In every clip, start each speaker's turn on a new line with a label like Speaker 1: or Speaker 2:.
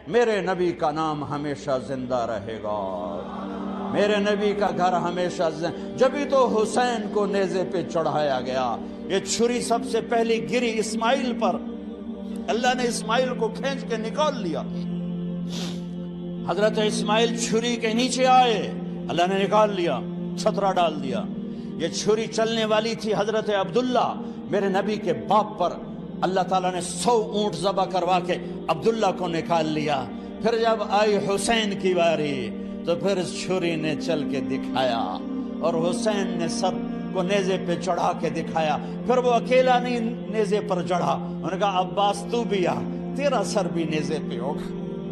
Speaker 1: میرے نبی کا نام ہمیشہ زندہ رہے گا، میرے نبی کا گھر ہمیشہ جبھی تو حسین کو نیزے پہ چڑھایا گیا۔ یہ چھری سب سے پہلی گری اسماعیل پر، اللہ نے اسماعیل کو کھینچ کے نکال لیا۔ حضرت اسماعیل چھری کے نیچے آئے، اللہ نے نکال لیا، چھترا ڈال دیا۔ یہ چھری چلنے والی تھی حضرت عبداللہ میرے نبی کے باپ پر، اللہ تعالیٰ نے 100 اونٹ ذبح کروا کے عبداللہ کو نکال لیا۔ پھر جب آئی حسین کی باری تو پھر اس چھری نے چل کے دکھایا، اور حسین نے سر کو نیزے پہ چڑھا کے دکھایا۔ پھر وہ اکیلا نہیں نیزے پر چڑھا، انہوں نے کہا عباس تو بھی آ، تیرا سر بھی نیزے پہ ہوگا،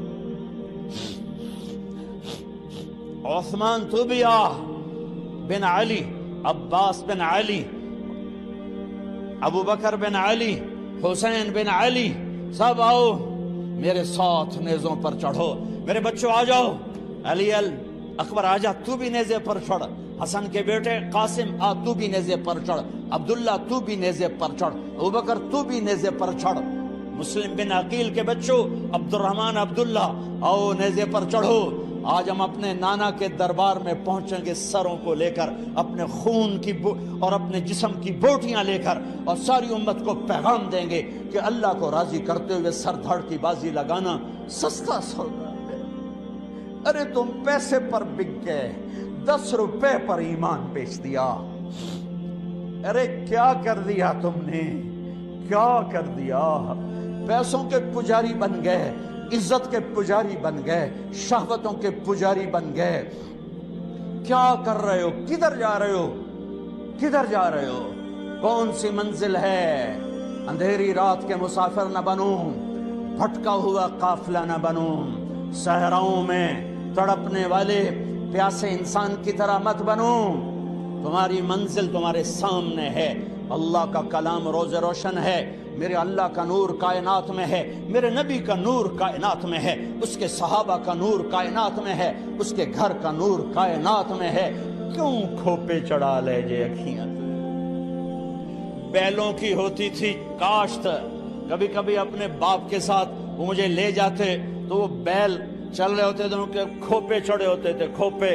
Speaker 1: عثمان تو بھی آ، بن علی، عباس بن علی، ابو بکر بن علی، حسین بن علی، سب آؤ میرے ساتھ نیزوں پر چڑھو، میرے بچوں آ جاؤ، علی اکبر آجا تو بھی نیزے پر چڑھ، حسن کے بیٹے قاسم آ تو بھی نیزے پر چڑھ، عبداللہ تو بھی نیزے پر چڑھ، ابوبکر تو بھی نیزے پر چڑھ، مسلم بن عقیل کے بچوں عبد الرحمن عبداللہ آؤ نیزے پر چڑھو۔ آج ہم اپنے نانا کے دربار میں پہنچیں گے سروں کو لے کر، اپنے خون کی اور اپنے جسم کی بوٹیاں لے کر، اور ساری امت کو پیغام دیں گے کہ اللہ کو راضی کرتے ہوئے سر دھڑ کی بازی لگانا سستا سودا ہے۔ ارے تم پیسے پر بک گئے، 10 روپے پر ایمان بیچ دیا، ارے کیا کر دیا تم نے، کیا کر دیا؟ پیسوں کے پجاری بن گئے، عزت کے پجاری بن گئے، شہوتوں کے پجاری بن گئے۔ کیا کر رہے ہو؟ کدھر جا رہے ہو؟ کدھر جا رہے ہو؟ کون سی منزل ہے؟ اندھیری رات کے مسافر نہ بنو، بھٹکا ہوا قافلہ نہ بنو، صحراؤں میں تڑپنے والے پیاسے انسان کی طرح مت بنو۔ تمہاری منزل تمہارے سامنے ہے، اللہ کا کلام روز روشن ہے، میرے اللہ کا نور کائنات میں ہے، میرے نبی کا نور کائنات میں ہے، اس کے صحابہ کا نور کائنات میں ہے، اس کے گھر کا نور کائنات میں ہے۔ کیوں کھوپے چڑھا لے جے اکھیاں؟ بیلوں کی ہوتی تھی کاشت، کبھی کبھی اپنے باپ کے ساتھ وہ مجھے لے جاتے تو وہ بیل چل رہے ہوتے تھے، ان کے کھوپے چڑھے ہوتے تھے، کھوپے،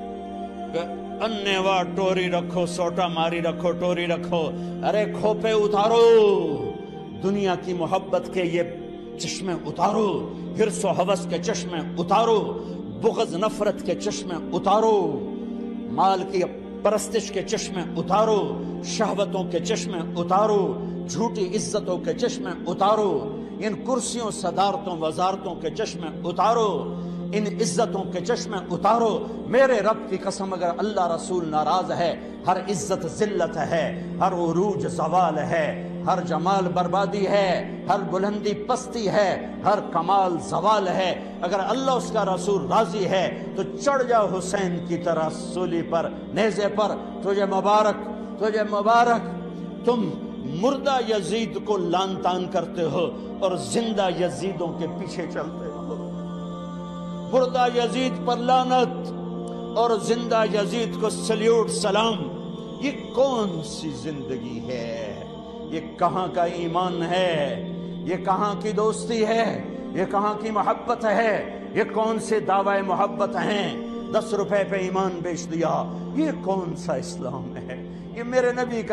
Speaker 1: انیوا ٹوری رکھو، سوٹا ماری رکھو، ٹوری رکھو، ارے کھوپے اتارو، دنیا کی محبت کے یہ چشمے اتارو، حرص و حوث کے چشمے اتارو، بغض نفرت کے چشمے اتارو، مال کی پرستش کے چشمے اتارو، شہوتوں کے چشمے اتارو، جھوٹی عزتوں کے چشمے اتارو، ان کرسیوں صدارتوں وزارتوں کے چشمے اتارو، ان عزتوں کے چشمے اتارو۔ میرے رب کی قسم اگر اللہ رسول ناراض ہے، ہر عزت ذلت ہے، ہر عروج زوال ہے، ہر جمال بربادی ہے، ہر بلندی پستی ہے، ہر کمال زوال ہے۔ اگر اللہ اس کا رسول راضی ہے تو چڑھ جا حسین کی طرح سولی پر، نیزے پر، تجھے مبارک، تجھے مبارک۔ تم مردہ یزید کو لان تان کرتے ہو اور زندہ یزیدوں کے پیچھے چلتے ہو۔ مردہ یزید پر لعنت اور زندہ یزید کو سلیوٹ سلام۔ یہ کون سی زندگی ہے؟ یہ کہاں کا ایمان ہے؟ یہ کہاں کی دوستی ہے؟ یہ کہاں کی محبت ہے؟ یہ کون سے دعوی محبت ہیں؟ 10 روپے پہ ایمان بیچ دیا، یہ کون سا اسلام ہے؟ یہ میرے نبی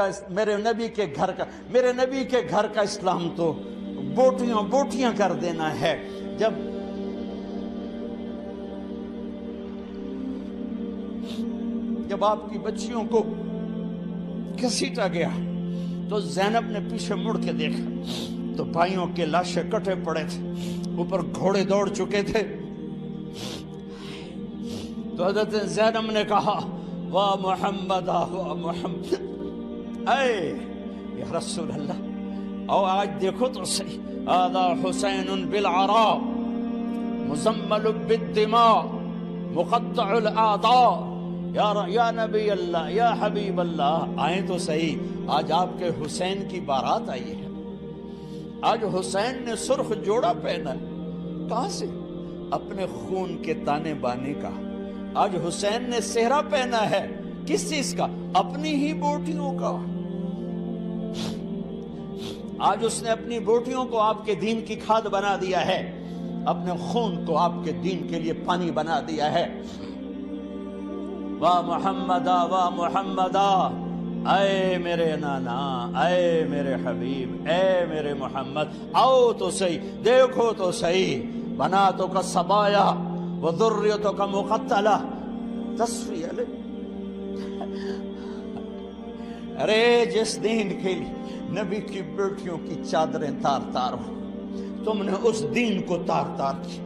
Speaker 1: کے گھر کا اسلام تو بوٹیاں بوٹیاں کر دینا ہے۔ جب آپ کی بچیوں کو گھسیٹا گیا تو زینب نے پیچھے مڑ کے دیکھا تو بھائیوں کے لاشیں کٹے پڑے تھے، اوپر گھوڑے دوڑ چکے تھے۔ تو حضرت زینب نے کہا واہ محمد، واہ محمد، اے یا رسول اللہ، او آج دیکھو تو صحیح، آدھا حسین بالعراء مزمل بالدماء مقطع الاعضاء، یا نبی اللہ، یا حبیب اللہ، آئیں تو صحیح، آج آپ کے حسین کی بارات آئی ہے۔ آج حسین نے سرخ جوڑا پہنا ہے، کہاں سے؟ اپنے خون کے تانے بانے کا۔ آج حسین نے صحرا پہنا ہے، کس چیز کا؟ اپنی ہی بوٹیوں کا۔ آج اس نے اپنی بوٹیوں کو آپ کے دین کی کھاد بنا دیا ہے۔ اپنے خون کو آپ کے دین کے لیے پانی بنا دیا ہے۔ واہ محمدا واہ محمدا، اے میرے نانا، اے میرے حبیب، اے میرے محمد، آؤ تو صحیح، دیکھو تو صحیح، بناتوں کا سبایا وذریتوں کا مقتلہ تصفیہ لے۔ ارے جس دین کے لیے نبی کی بیٹیوں کی چادریں تار تار ہو، تم نے اس دین کو تار تار کیا۔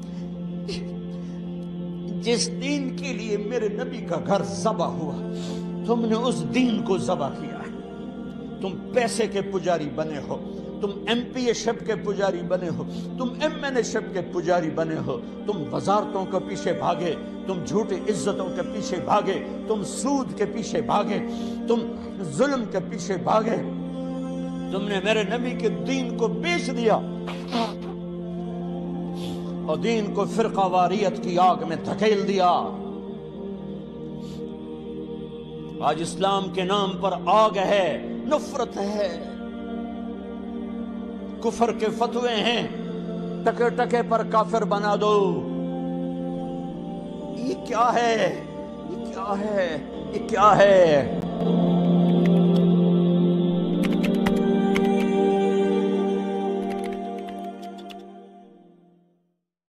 Speaker 1: جس دین کے لیے میرے نبی کا گھر ذبح ہوا، تم نے اس دین کو ذبح کیا ہے۔ تم پیسے کے پجاری بنے ہو، تم ایم پی اے شپ کے پجاری بنے ہو، تم ایم این اے شپ کے پجاری بنے ہو، تم وزارتوں کے پیچھے بھاگے، تم جھوٹی عزتوں کے پیچھے بھاگے، تم سود کے پیچھے بھاگے، تم ظلم کے پیچھے بھاگے، تم نے میرے نبی کے دین کو بیچ دیا اور دین کو فرقہ واریت کی آگ میں دھکیل دیا۔ آج اسلام کے نام پر آگ ہے، نفرت ہے، کفر کے فتوے ہیں، ٹکے ٹکے پر کافر بنا دو۔ یہ کیا ہے؟ یہ کیا ہے؟ یہ کیا ہے؟